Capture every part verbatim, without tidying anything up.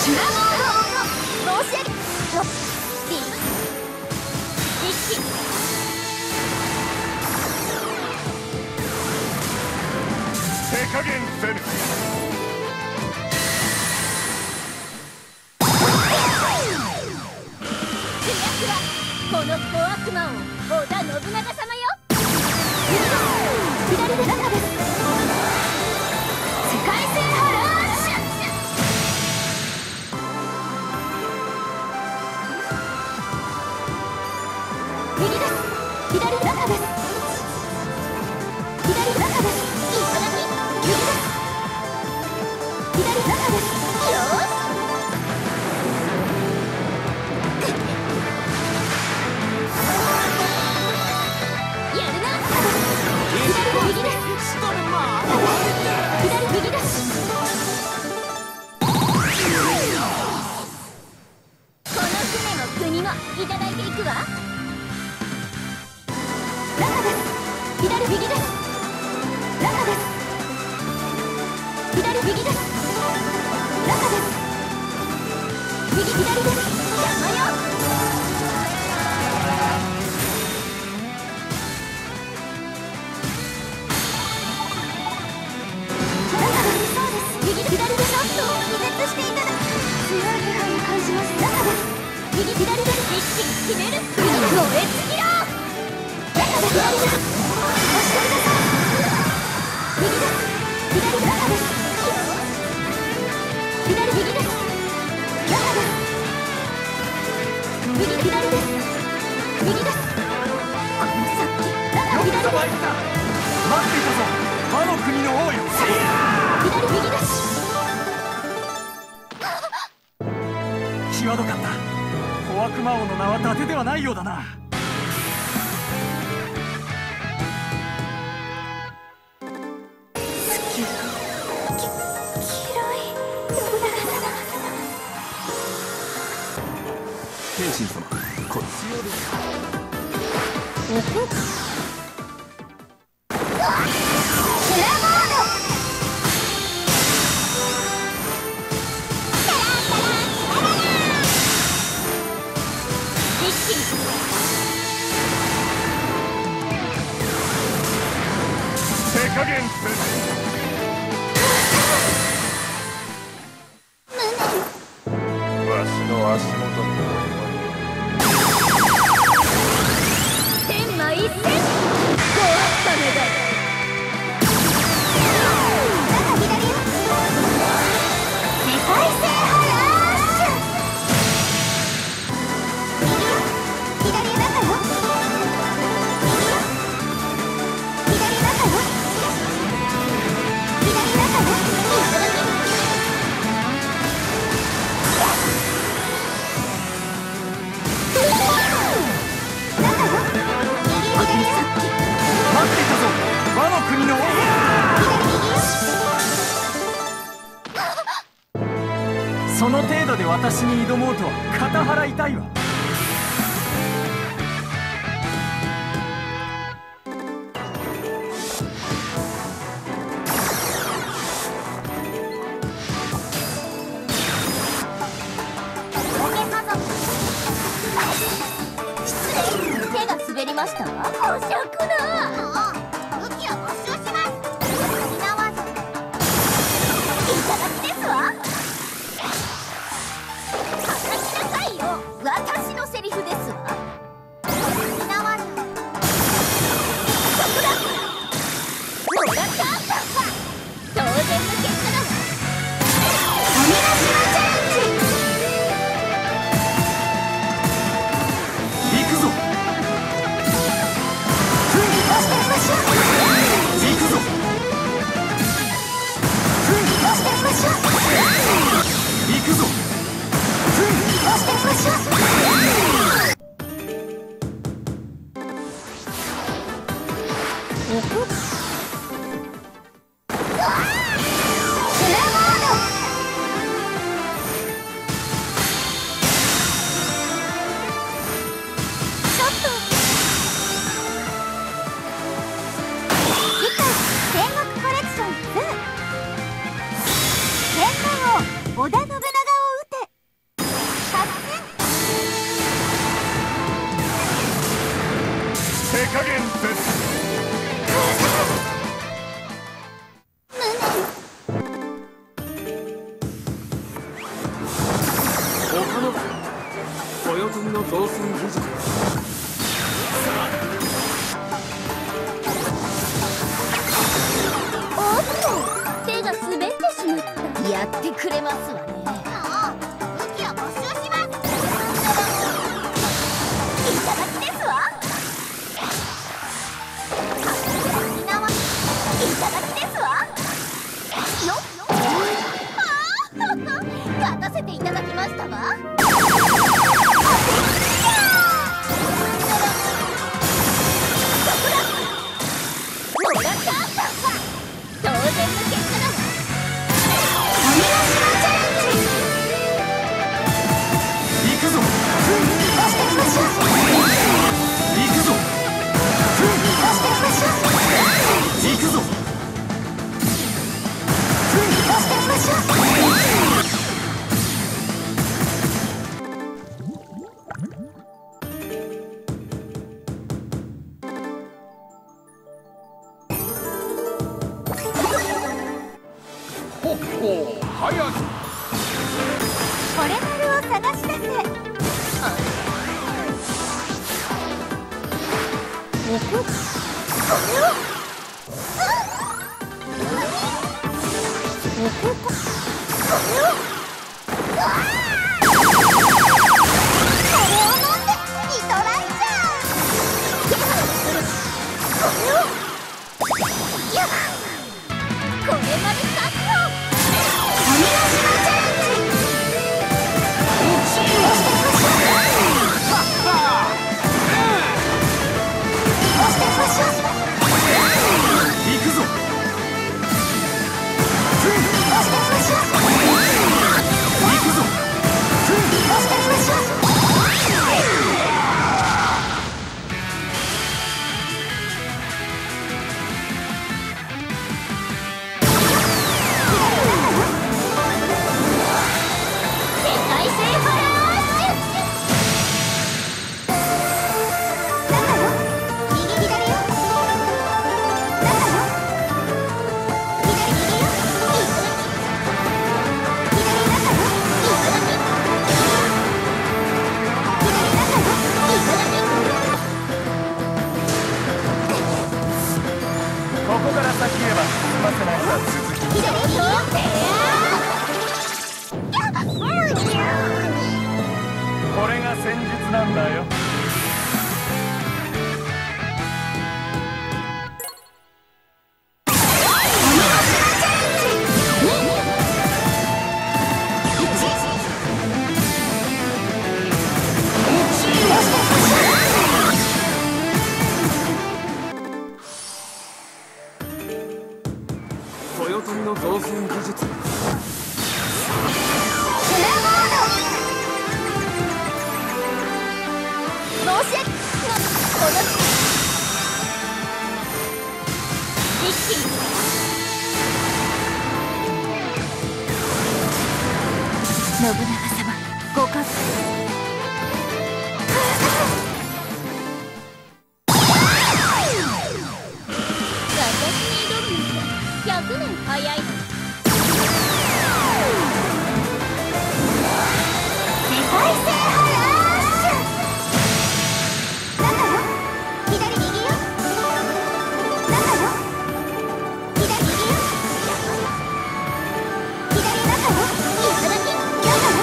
修羅モード申し上げリ一気手加減せぬ。 主役はこの小悪魔王織田信長様よ。左で中です。世界制覇ラッシュ。右です。左中です。左中です。いただき。右です。左中です。よーし。やるな。左右です。左右です。この船も国もいただいていくわ。中です。左右です。中です。左右です。中です。右左です。邪魔よ。右左でちょっと気絶していただく。強い気配を感じます。中です。右左です。一気に決める。右です。燃え尽きろ。中です。左です。押してください。右です。左中です。左右です。中です。右左です。右です。この先中左です。 待っていたぞ、魔の国の王よ。 左右です。 際どかった。小悪魔王の名は伊達ではないようだな。天心様、こっち用ですか。 手加減せぬ。わしの足元に天馬一閃。ごあっためだ。中左よ。世界制覇ラッシュ。右よ。左中よ。右よ。左中よ。左中よ。いただき。 待っていたぞ、魔の国の王。その程度で私に挑もうとは肩腹痛いわ。 手が滑りましたわ。おしゃくな。武器を没収します。見直す。いただきですわ。叩きなさいよ。私のセリフですわ。見直す。そこだ。もらったんだ。当然の結果だわ。お願いします。チャレンジ。 行くぞ。行くぞ。行くぞ。 織田信長を討て。 の増寸技術。 おっと、手が滑ってしまった。やってくれますわね。ああ、武器を没収します。いただきですわ。いただきですわ。よっ、勝たせていただきましたわ。もらった。当然の結果だわ。お願いします。チャレンジ。 行くぞ。 押してみましょう。 行くぞ。 押してみましょう。 行くぞ。 押してみましょう。 ほっほー、早い。 これ丸を探し出せ。おこ、これを。おこ、これを。うわー、これを飲んでリトライザー。これを。やっ、これまでカット。お願いします。チャレンジ。押してみましょう。押してみましょう。 行くぞ。 押してみましょう。 行くぞ。 押してみましょう。 ここから先へは進ませないさ。続き。 左よ。 これが戦術なんだよ。 豊臣の増寸技術。 申し訳この一気に信長様ご加護。私に挑むのはひゃくねん早い。世界制覇ラッシュ。中よ、左右よ。中よ、左右よ。左中よ、いただき。中よ、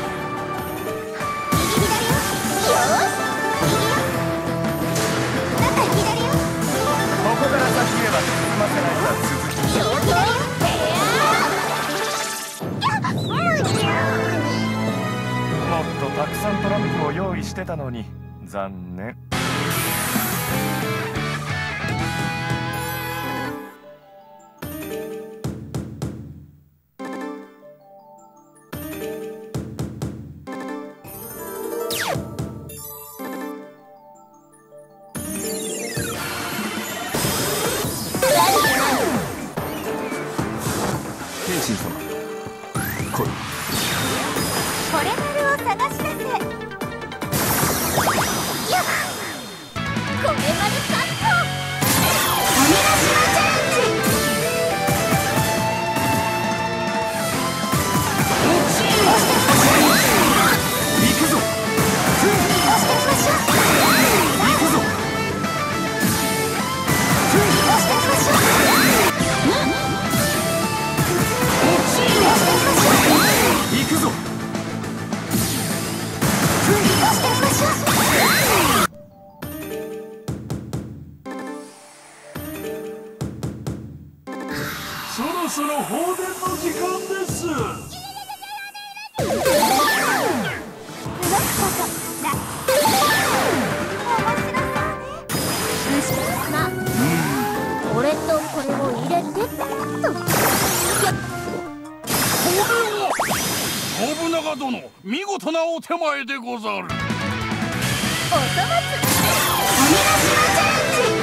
右左よ。よーし、右よ。中左よ。 ここから先へは進ませないさ。続き。 右左よ。 もっとたくさんトランプを用意してたのに残念。 謙信様、来い。 これ丸を探し出せ。やっ、これ丸カット。お願いします。チャレンジ。押してみましょう。 行くぞ。 押くぞ。 そろそろ放電の時間です。 これとこれを入れてっと。 信長殿、見事なお手前でござる。 おそ松鬼ヶ島チャレンジ。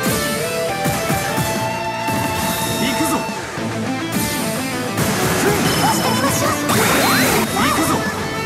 行くぞ。行くぞ。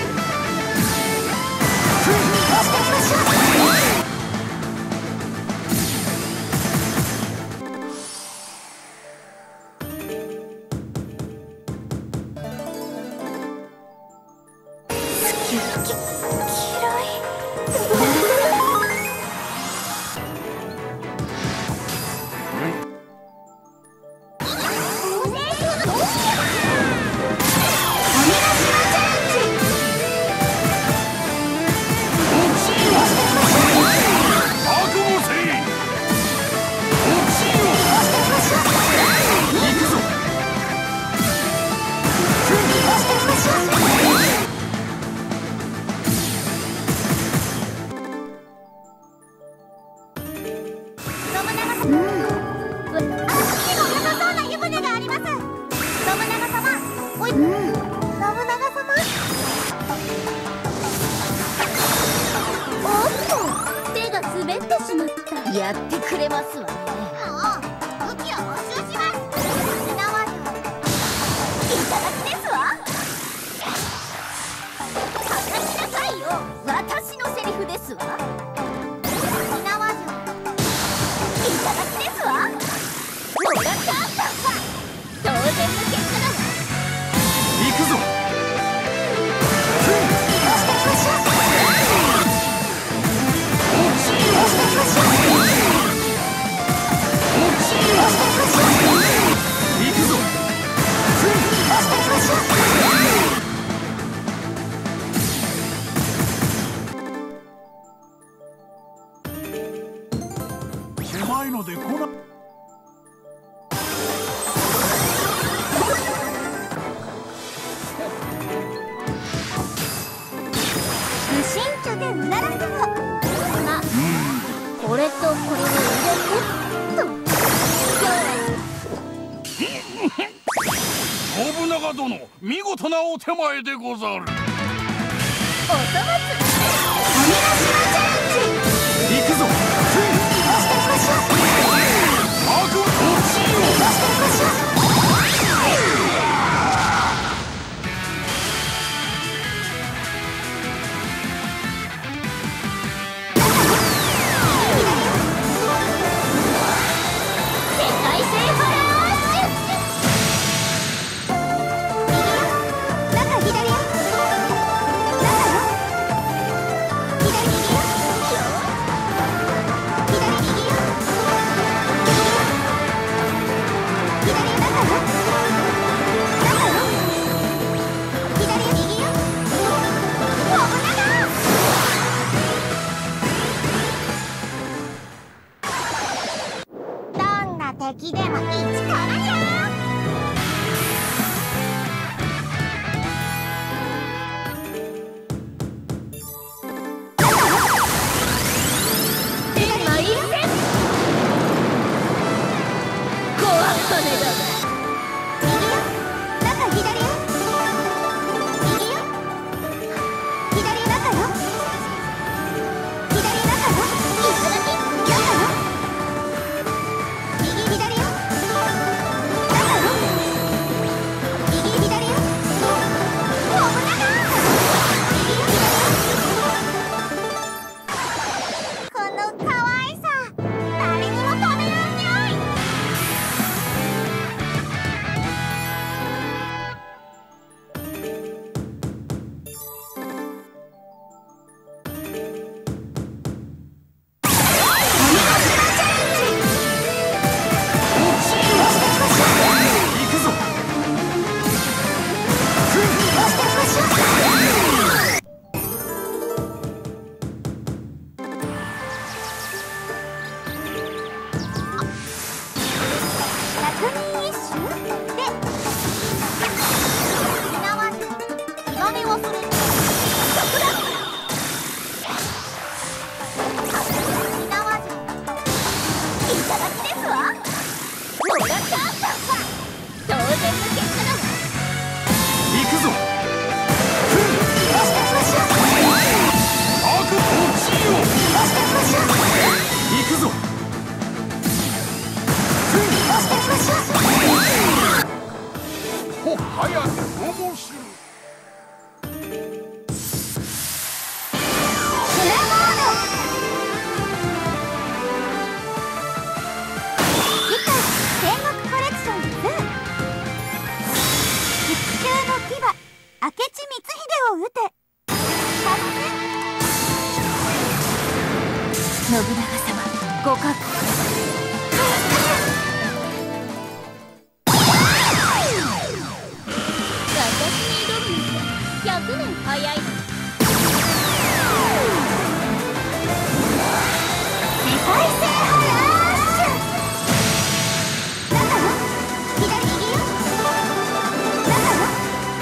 やってくれますわね。武器を没収します。すなわちいただきですわ。叩きなさいよ。私のセリフですわ。すなわちいただきですわ。もらったあんたは当然の結果だわ。 行くぞ。 狭いので来な。 無心茶でうならせろ。ま、これとこれを入れてっと。 信長殿、見事なお手前でござる。 おそ松鬼ヶ島チャレンジ。 行くぞ。 悪落ちよ。 世界制覇ラッシュ。中左よ。中よ。左右よ。左右よ。左中。 早く面白い。 明智光秀を討て。信長様ご覚悟。私に挑むのはひゃくねん早い。世界制覇ラッシュ。中の左右よ。中の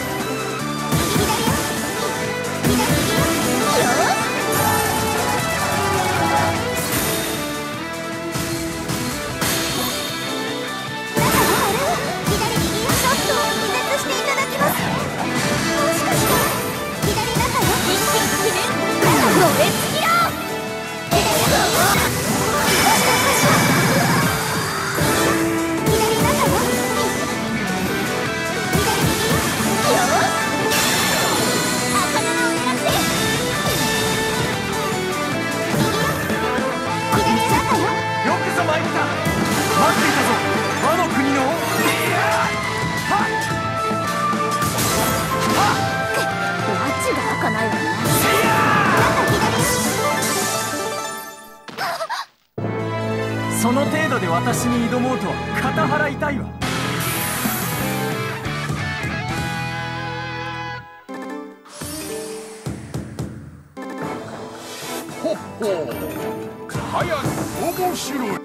その程度で私に挑もうとは肩払いたいわ。 ほっほー、早く面白い。